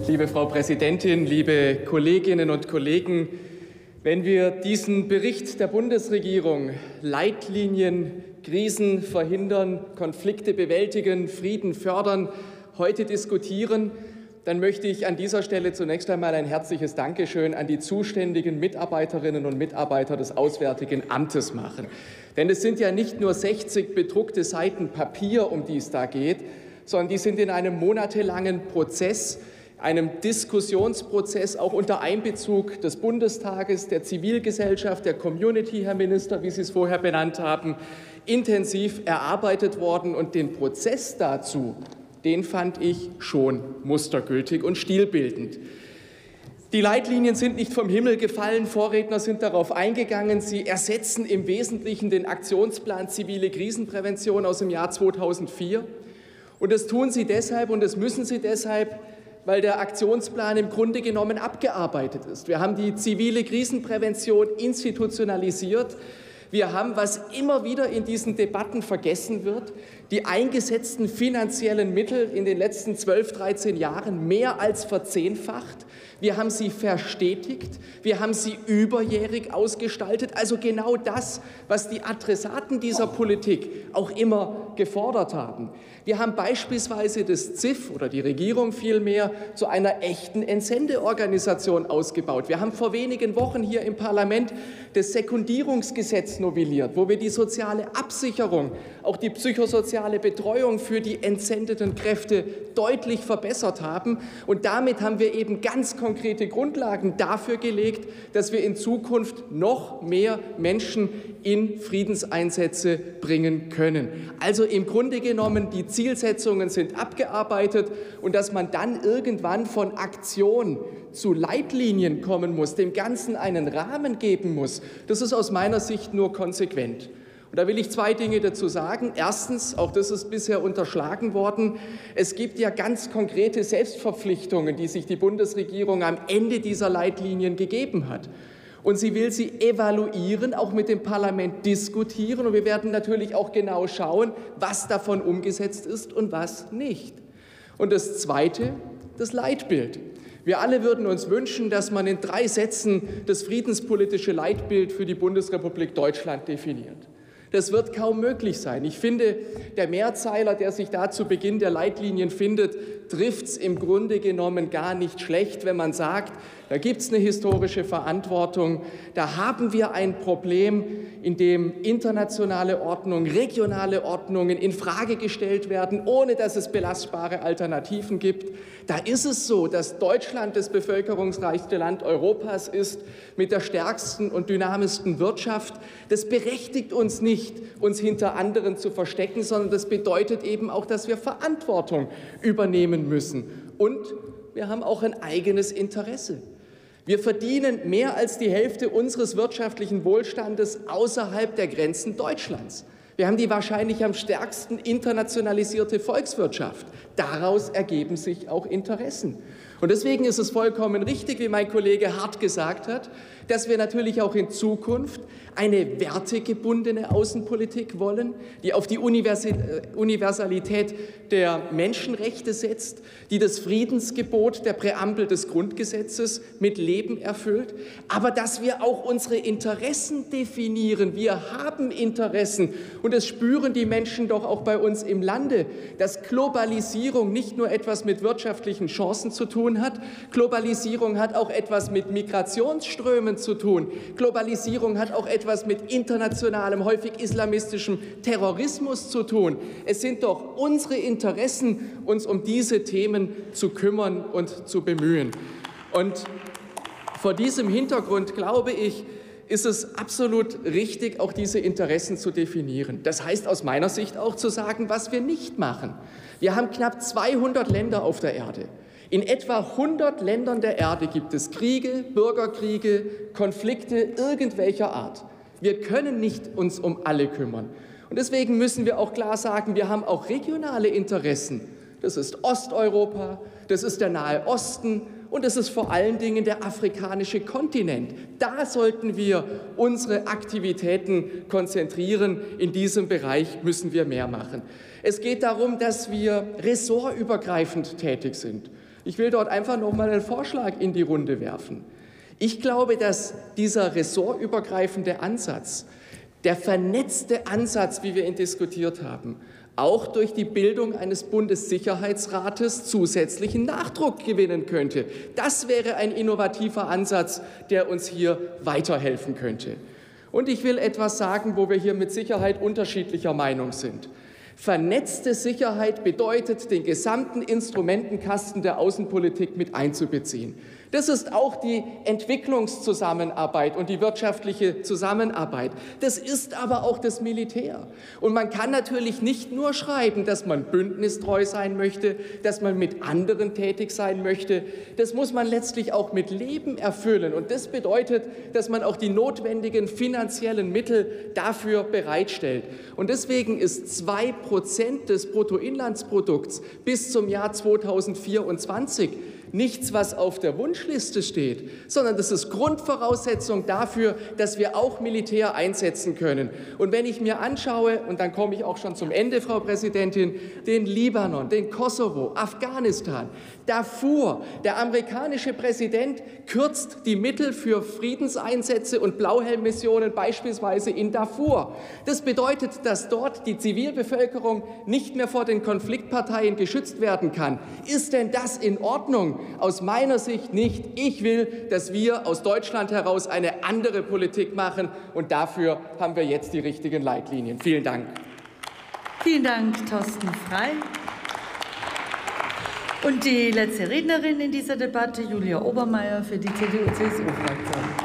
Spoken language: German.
Liebe Frau Präsidentin, liebe Kolleginnen und Kollegen, wenn wir diesen Bericht der Bundesregierung Leitlinien, Krisen verhindern, Konflikte bewältigen, Frieden fördern, heute diskutieren, dann möchte ich an dieser Stelle zunächst einmal ein herzliches Dankeschön an die zuständigen Mitarbeiterinnen und Mitarbeiter des Auswärtigen Amtes machen. Denn es sind ja nicht nur 60 bedruckte Seiten Papier, um die es da geht, sondern die sind in einem monatelangen Prozess, einem Diskussionsprozess, auch unter Einbezug des Bundestages, der Zivilgesellschaft, der Community, Herr Minister, wie Sie es vorher benannt haben, intensiv erarbeitet worden. Und den Prozess dazu, den fand ich schon mustergültig und stilbildend. Die Leitlinien sind nicht vom Himmel gefallen, Vorredner sind darauf eingegangen. Sie ersetzen im Wesentlichen den Aktionsplan Zivile Krisenprävention aus dem Jahr 2004. Und das tun Sie deshalb und das müssen Sie deshalb, weil der Aktionsplan im Grunde genommen abgearbeitet ist. Wir haben die zivile Krisenprävention institutionalisiert. Wir haben, was immer wieder in diesen Debatten vergessen wird, die eingesetzten finanziellen Mittel in den letzten 12, 13 Jahren mehr als verzehnfacht. Wir haben sie verstetigt, wir haben sie überjährig ausgestaltet, also genau das, was die Adressaten dieser Politik auch immer gefordert haben. Wir haben beispielsweise das ZIF oder die Regierung vielmehr zu einer echten Entsendeorganisation ausgebaut. Wir haben vor wenigen Wochen hier im Parlament das Sekundierungsgesetz novelliert, wo wir die soziale Absicherung, auch die psychosoziale Betreuung für die entsendeten Kräfte deutlich verbessert haben. Und damit haben wir eben ganz konkrete Grundlagen dafür gelegt, dass wir in Zukunft noch mehr Menschen in Friedenseinsätze bringen können. Also im Grunde genommen, die Zielsetzungen sind abgearbeitet und dass man dann irgendwann von Aktion zu Leitlinien kommen muss, dem Ganzen einen Rahmen geben muss, das ist aus meiner Sicht nur konsequent. Und da will ich zwei Dinge dazu sagen. Erstens, auch das ist bisher unterschlagen worden, es gibt ja ganz konkrete Selbstverpflichtungen, die sich die Bundesregierung am Ende dieser Leitlinien gegeben hat. Und sie will sie evaluieren, auch mit dem Parlament diskutieren. Und wir werden natürlich auch genau schauen, was davon umgesetzt ist und was nicht. Und das Zweite, das Leitbild. Wir alle würden uns wünschen, dass man in 3 Sätzen das friedenspolitische Leitbild für die Bundesrepublik Deutschland definiert. Das wird kaum möglich sein. Ich finde, der Mehrzeiler, der sich da zu Beginn der Leitlinien findet, trifft es im Grunde genommen gar nicht schlecht, wenn man sagt, da gibt es eine historische Verantwortung, da haben wir ein Problem, in dem internationale Ordnung, regionale Ordnungen infrage gestellt werden, ohne dass es belastbare Alternativen gibt. Da ist es so, dass Deutschland das bevölkerungsreichste Land Europas ist, mit der stärksten und dynamischsten Wirtschaft. Das berechtigt uns nicht, uns hinter anderen zu verstecken, sondern das bedeutet eben auch, dass wir Verantwortung übernehmen müssen. Und wir haben auch ein eigenes Interesse. Wir verdienen mehr als die Hälfte unseres wirtschaftlichen Wohlstandes außerhalb der Grenzen Deutschlands. Wir haben die wahrscheinlich am stärksten internationalisierte Volkswirtschaft. Daraus ergeben sich auch Interessen. Und deswegen ist es vollkommen richtig, wie mein Kollege Hart gesagt hat, dass wir natürlich auch in Zukunft eine wertegebundene Außenpolitik wollen, die auf die Universalität der Menschenrechte setzt, die das Friedensgebot der Präambel des Grundgesetzes mit Leben erfüllt, aber dass wir auch unsere Interessen definieren. Wir haben Interessen und das spüren die Menschen doch auch bei uns im Lande, dass Globalisierung nicht nur etwas mit wirtschaftlichen Chancen zu tun hat, Globalisierung hat auch etwas mit Migrationsströmen zu tun. Globalisierung hat auch etwas mit internationalem, häufig islamistischem Terrorismus zu tun. Es sind doch unsere Interessen, uns um diese Themen zu kümmern und zu bemühen. Und vor diesem Hintergrund, glaube ich, ist es absolut richtig, auch diese Interessen zu definieren. Das heißt aus meiner Sicht auch zu sagen, was wir nicht machen. Wir haben knapp 200 Länder auf der Erde. In etwa 100 Ländern der Erde gibt es Kriege, Bürgerkriege, Konflikte irgendwelcher Art. Wir können nicht uns um alle kümmern. Und deswegen müssen wir auch klar sagen, wir haben auch regionale Interessen. Das ist Osteuropa, das ist der Nahe Osten und das ist vor allen Dingen der afrikanische Kontinent. Da sollten wir unsere Aktivitäten konzentrieren. In diesem Bereich müssen wir mehr machen. Es geht darum, dass wir ressortübergreifend tätig sind. Ich will dort einfach noch mal einen Vorschlag in die Runde werfen. Ich glaube, dass dieser ressortübergreifende Ansatz, der vernetzte Ansatz, wie wir ihn diskutiert haben, auch durch die Bildung eines Bundessicherheitsrates zusätzlichen Nachdruck gewinnen könnte. Das wäre ein innovativer Ansatz, der uns hier weiterhelfen könnte. Und ich will etwas sagen, wo wir hier mit Sicherheit unterschiedlicher Meinung sind. Vernetzte Sicherheit bedeutet, den gesamten Instrumentenkasten der Außenpolitik mit einzubeziehen. Das ist auch die Entwicklungszusammenarbeit und die wirtschaftliche Zusammenarbeit. Das ist aber auch das Militär. Und man kann natürlich nicht nur schreiben, dass man bündnistreu sein möchte, dass man mit anderen tätig sein möchte. Das muss man letztlich auch mit Leben erfüllen. Und das bedeutet, dass man auch die notwendigen finanziellen Mittel dafür bereitstellt. Und deswegen ist 2% des Bruttoinlandsprodukts bis zum Jahr 2024 nichts, was auf der Wunschliste steht, sondern das ist Grundvoraussetzung dafür, dass wir auch Militär einsetzen können. Und wenn ich mir anschaue, und dann komme ich auch schon zum Ende, Frau Präsidentin, den Libanon, den Kosovo, Afghanistan, Darfur, der amerikanische Präsident kürzt die Mittel für Friedenseinsätze und Blauhelmmissionen beispielsweise in Darfur. Das bedeutet, dass dort die Zivilbevölkerung nicht mehr vor den Konfliktparteien geschützt werden kann. Ist denn das in Ordnung? Aus meiner Sicht nicht. Ich will, dass wir aus Deutschland heraus eine andere Politik machen, und dafür haben wir jetzt die richtigen Leitlinien. Vielen Dank. Vielen Dank, Thorsten Frey. Und die letzte Rednerin in dieser Debatte, Julia Obermeier für die CDU-CSU-Fraktion.